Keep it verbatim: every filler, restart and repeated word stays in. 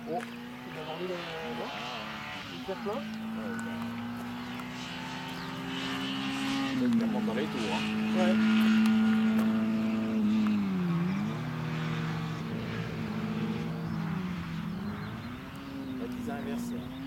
Oh, tu vas avoir mis le... Non, il fait plein. Il remonte dans les tours. Hein. Ouais. Baptisé inversé. Hein.